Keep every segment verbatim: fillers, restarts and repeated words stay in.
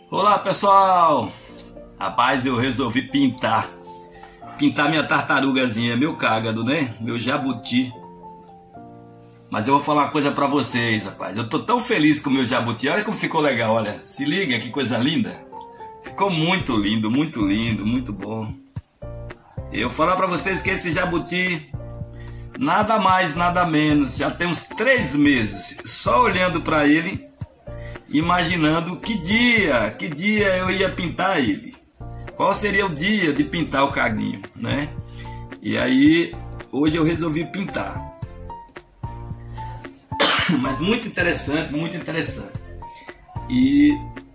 Olá pessoal, rapaz, eu resolvi pintar Pintar minha tartarugazinha, meu cágado, né? Meu jabuti. Mas eu vou falar uma coisa pra vocês, rapaz. Eu tô tão feliz com o meu jabuti. Olha como ficou legal, olha. Se liga, que coisa linda. Ficou muito lindo, muito lindo, muito bom. Eu vou falar pra vocês que esse jabuti, nada mais, nada menos, já tem uns três meses, só olhando pra ele, imaginando que dia, que dia eu ia pintar ele. Qual seria o dia de pintar o caguinho, né? E aí, hoje eu resolvi pintar. Mas muito interessante, muito interessante. E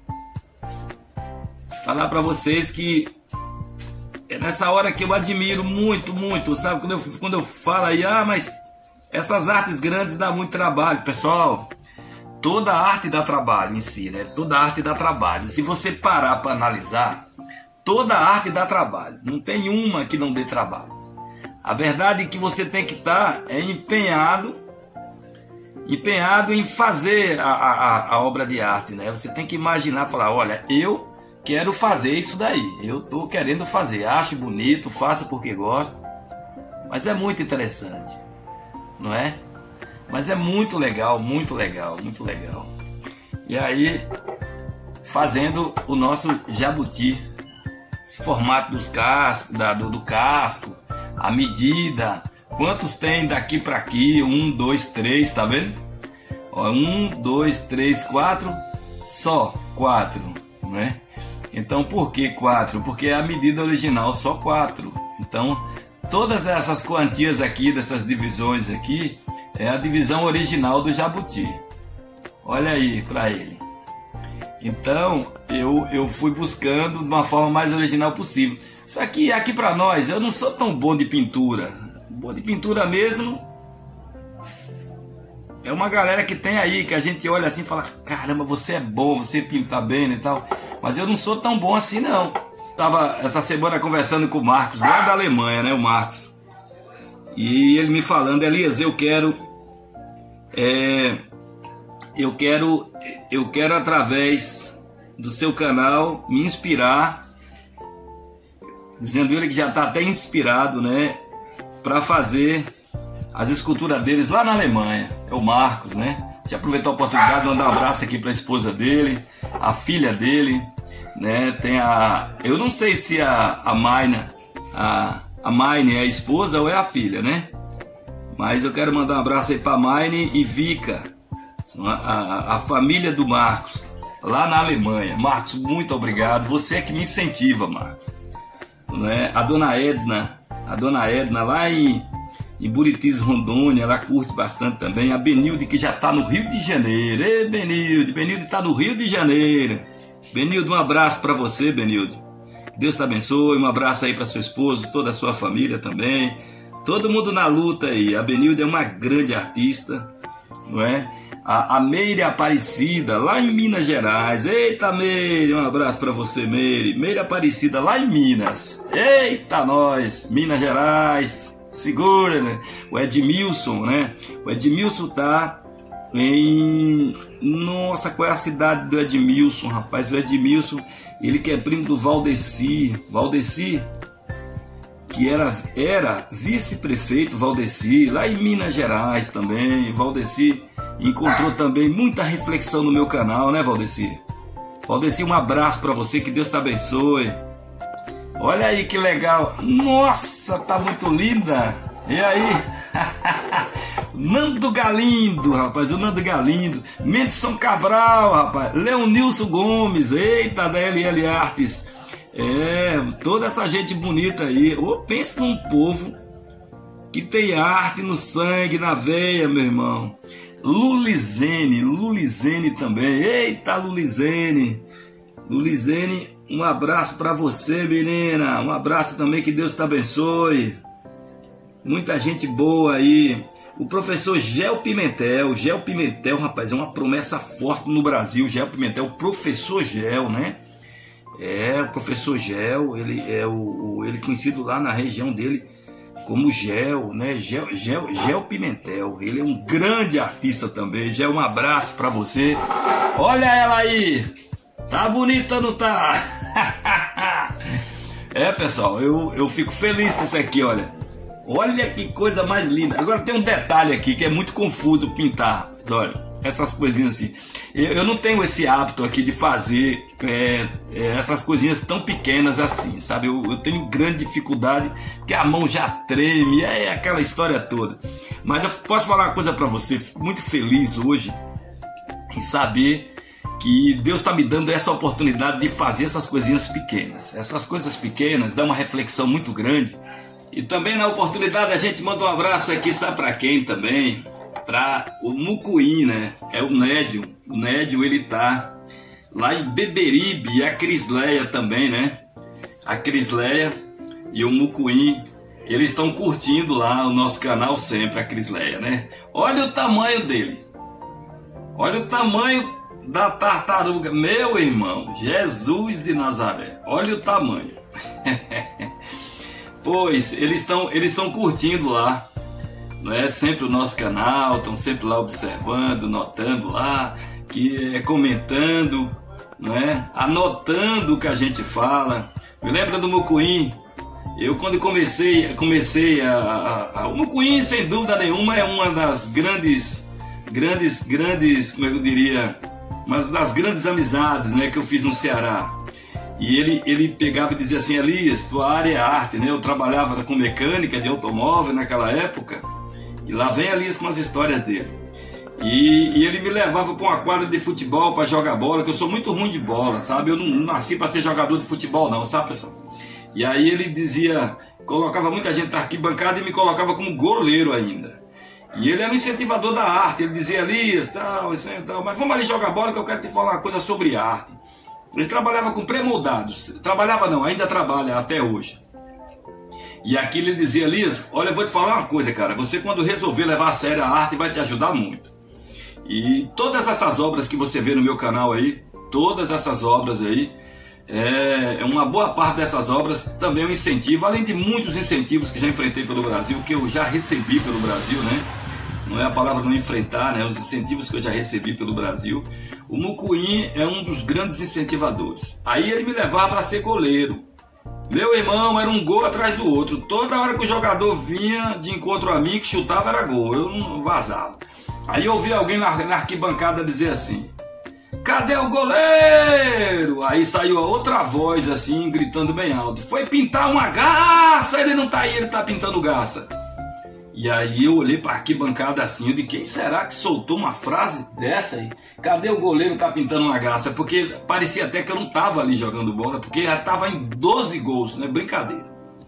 falar pra vocês que é nessa hora que eu admiro muito, muito, sabe? Quando eu, quando eu falo aí, ah, mas essas artes grandes dá muito trabalho. Pessoal, toda arte dá trabalho em si, né? Toda arte dá trabalho. Se você parar para analisar, toda arte dá trabalho. Não tem uma que não dê trabalho. A verdade é que você tem que estar é empenhado, empenhado em fazer a, a, a obra de arte, né? Você tem que imaginar, falar, olha, eu quero fazer isso daí. Eu estou querendo fazer. Acho bonito, faço porque gosto. Mas é muito interessante, não é? Mas é muito legal, muito legal, muito legal. E aí, fazendo o nosso jabuti, esse formato dos cascos, da, do, do casco, a medida, quantos tem daqui para aqui, um, dois, três, tá vendo? Ó, um, dois, três, quatro, só quatro, né? Então por que quatro? Porque a medida original só quatro. Então todas essas quantias aqui, dessas divisões aqui, é a divisão original do jabuti. Olha aí para ele. Então eu, eu fui buscando de uma forma mais original possível. Isso aqui, aqui para nós, eu não sou tão bom de pintura. Bom de pintura mesmo é uma galera que tem aí, que a gente olha assim e fala, caramba, você é bom, você pinta bem e tal. Mas eu não sou tão bom assim não. Tava essa semana conversando com o Marcos, lá da Alemanha, né, o Marcos. E ele me falando, Elias, eu quero... É, eu quero... Eu quero, através do seu canal, me inspirar, dizendo ele que já está até inspirado, né, para fazer as esculturas deles lá na Alemanha. É o Marcos, né? Já aproveitou a oportunidade de mandar um abraço aqui para a esposa dele, a filha dele, né? Tem a... Eu não sei se a, a Maina, a, a Maine é a esposa ou é a filha, né? Mas eu quero mandar um abraço aí para a Maine e Vika, A, a, a família do Marcos, lá na Alemanha. Marcos, muito obrigado. Você é que me incentiva, Marcos. Não é? A dona Edna, a dona Edna lá em, em Buritis, Rondônia, ela curte bastante também. A Benilde, que já está no Rio de Janeiro. Ei, Benilde, Benilde está no Rio de Janeiro. Benilde, um abraço para você, Benilde. Que Deus te abençoe. Um abraço aí para seu esposo, toda a sua família também. Todo mundo na luta aí. A Benilde é uma grande artista, não é? A, a Meire Aparecida, lá em Minas Gerais. Eita, Meire, um abraço para você, Meire. Meire Aparecida, lá em Minas. Eita, nós, Minas Gerais. Segura, né? O Edmilson, né? O Edmilson tá em... Nossa, qual é a cidade do Edmilson, rapaz? O Edmilson, ele que é primo do Valdeci. Valdeci, que era, era vice-prefeito Valdeci, lá em Minas Gerais também. Valdeci encontrou também muita reflexão no meu canal, né, Valdeci? Valdeci, um abraço para você, que Deus te abençoe. Olha aí que legal. Nossa, tá muito linda. E aí? Nando Galindo, rapaz, o Nando Galindo. Mendson Cabral, rapaz. Leonilson Gomes, eita, da L L Artes. É, toda essa gente bonita aí. Oh, pensa num povo que tem arte no sangue, na veia, meu irmão. Lulizene, Lulizene também. Eita, Lulizene. Lulizene, um abraço para você, menina. Um abraço também, que Deus te abençoe. Muita gente boa aí. O professor Gel Pimentel. Gel Pimentel, rapaz, é uma promessa forte no Brasil. Gel Pimentel, o professor Gel, né? É, o professor Gel, ele é o, o ele conhecido lá na região dele como Gel, né? Gel, Gel, Gel Pimentel. Ele é um grande artista também. Gel, um abraço para você. Olha ela aí. Tá bonita, não tá? É, pessoal, eu, eu fico feliz com isso aqui, olha. Olha que coisa mais linda. Agora tem um detalhe aqui que é muito confuso pintar. Mas olha, essas coisinhas assim. Eu, eu não tenho esse hábito aqui de fazer é, é, essas coisinhas tão pequenas assim, sabe? Eu, eu tenho grande dificuldade, porque a mão já treme, é aquela história toda. Mas eu posso falar uma coisa pra você, fico muito feliz hoje em saber que Deus está me dando essa oportunidade de fazer essas coisinhas pequenas. Essas coisas pequenas dão uma reflexão muito grande. E também na oportunidade a gente manda um abraço aqui, sabe para quem também? Para o Mucuim, né? É o Nédio. O Nédio, ele tá lá em Beberibe, e a Crisleia também, né? A Crisleia e o Mucuim, eles estão curtindo lá o nosso canal sempre, a Crisleia, né? Olha o tamanho dele. Olha o tamanho da tartaruga, meu irmão, Jesus de Nazaré, olha o tamanho. Pois eles estão eles estão curtindo lá, né? Sempre o nosso canal, estão sempre lá observando, notando lá, que é comentando, né? Anotando o que a gente fala. Me lembra do Mucuim? Eu quando comecei comecei a, a, a o Mucuim, sem dúvida nenhuma, é uma das grandes grandes grandes, como eu diria, uma das grandes amizades, né, que eu fiz no Ceará. E ele, ele pegava e dizia assim: Elias, tua área é arte, né? Eu trabalhava com mecânica de automóvel naquela época. E lá vem Elias com as histórias dele. E, e ele me levava para uma quadra de futebol para jogar bola, que eu sou muito ruim de bola, sabe? Eu não, não nasci para ser jogador de futebol não, sabe, pessoal? E aí ele dizia, colocava muita gente na arquibancada e me colocava como goleiro ainda. E ele era um incentivador da arte. Ele dizia: Elias, tal, isso aí, tal, mas vamos ali jogar bola que eu quero te falar uma coisa sobre arte. Ele trabalhava com pré-moldados. Trabalhava não, ainda trabalha até hoje. E aqui ele dizia: Elias, olha, eu vou te falar uma coisa, cara. Você, quando resolver levar a sério a arte, vai te ajudar muito. E todas essas obras que você vê no meu canal aí, todas essas obras aí, é uma boa parte dessas obras também é um incentivo, além de muitos incentivos que já enfrentei pelo Brasil, que eu já recebi pelo Brasil, né? Não é a palavra não enfrentar, né? Os incentivos que eu já recebi pelo Brasil. O Mucuim é um dos grandes incentivadores. Aí ele me levava para ser goleiro. Meu irmão, era um gol atrás do outro. Toda hora que o jogador vinha de encontro a mim, que chutava, era gol. Eu não vazava. Aí eu ouvi alguém na, na arquibancada dizer assim: cadê o goleiro? Aí saiu a outra voz assim, gritando bem alto: foi pintar uma garça, ele não tá aí, ele tá pintando garça. E aí eu olhei para a arquibancada assim, eu disse: quem será que soltou uma frase dessa aí? Cadê o goleiro, tá pintando uma garça? Porque parecia até que eu não tava ali jogando bola, porque já tava em doze gols, não é brincadeira.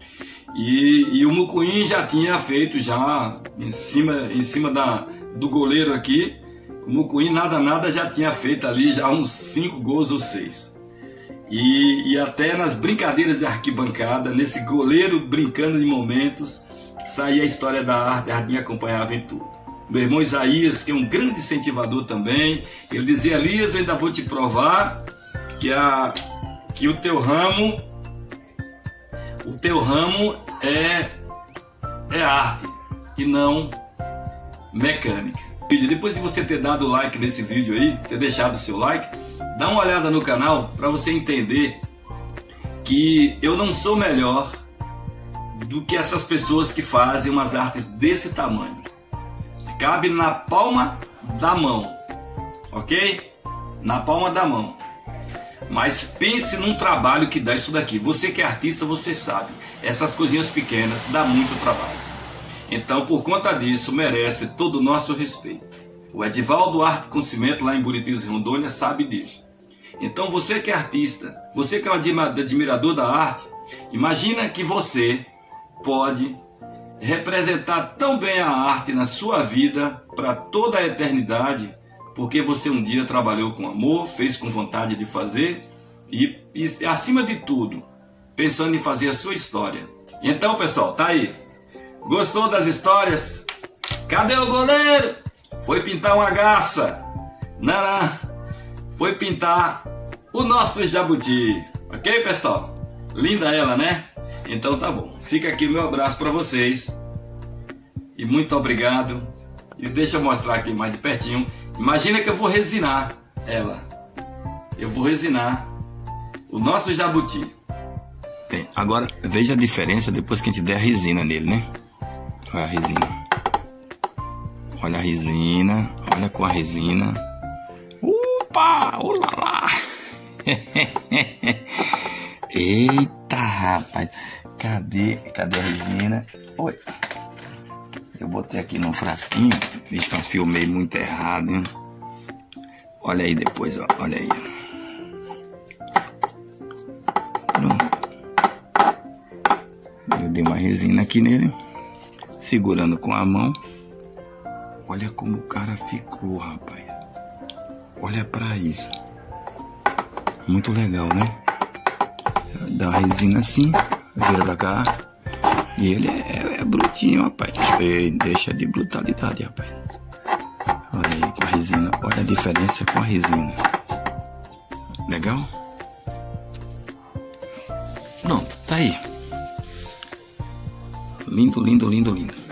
E, e o Mucuim já tinha feito já em cima, em cima da, do goleiro aqui. O Mucuim nada nada já tinha feito ali já uns cinco gols ou seis. E, e até nas brincadeiras de arquibancada, nesse goleiro brincando de momentos, saía a história da arte, a arte me acompanhava em tudo. Meu irmão Isaías, que é um grande incentivador também, ele dizia: Elias, eu ainda vou te provar que, a, que o teu ramo, o teu ramo é, é arte e não mecânica. Depois de você ter dado o like nesse vídeo aí, ter deixado o seu like, dá uma olhada no canal para você entender que eu não sou melhor do que essas pessoas que fazem umas artes desse tamanho. Cabe na palma da mão, ok? Na palma da mão. Mas pense num trabalho que dá isso daqui. Você que é artista, você sabe. Essas coisinhas pequenas dá muito trabalho. Então, por conta disso, merece todo o nosso respeito. O Edivaldo Arte com Cimento, lá em Buritis, Rondônia, sabe disso. Então, você que é artista, você que é um admirador da arte, imagina que você pode representar tão bem a arte na sua vida para toda a eternidade, porque você um dia trabalhou com amor, fez com vontade de fazer e, e acima de tudo, pensando em fazer a sua história. Então, pessoal, tá aí. Gostou das histórias? Cadê o goleiro? Foi pintar uma garça. Não, não. Foi pintar o nosso jabuti. Ok, pessoal? Linda ela, né? Então tá bom. Fica aqui o meu abraço para vocês. E muito obrigado. E deixa eu mostrar aqui mais de pertinho. Imagina que eu vou resinar ela. eu vou resinar o nosso jabuti. Bem, agora veja a diferença depois que a gente der a resina nele, né? Olha a resina. Olha a resina. Olha com a resina. Opa! Olá! Eita, rapaz! Cadê? Cadê a resina? Oi! Eu botei aqui num frasquinho. Vixe, mas filmei muito errado, hein? Olha aí depois, ó. Olha aí. Pronto. Eu dei uma resina aqui nele. Segurando com a mão. Olha como o cara ficou, rapaz. Olha pra isso. Muito legal, né? Dá a resina assim. Vira pra cá. E ele é, é brutinho, rapaz. Ei, deixa de brutalidade, rapaz. Olha aí com a resina. Olha a diferença com a resina. Legal? Pronto, tá aí. Lindo, lindo, lindo, lindo.